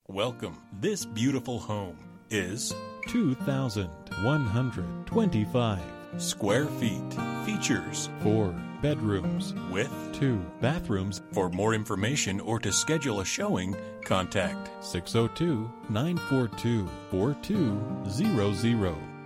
Welcome. This beautiful home is 2,125 square feet. Features 4 bedrooms with 2 bathrooms. For more information or to schedule a showing, contact 602-942-4200.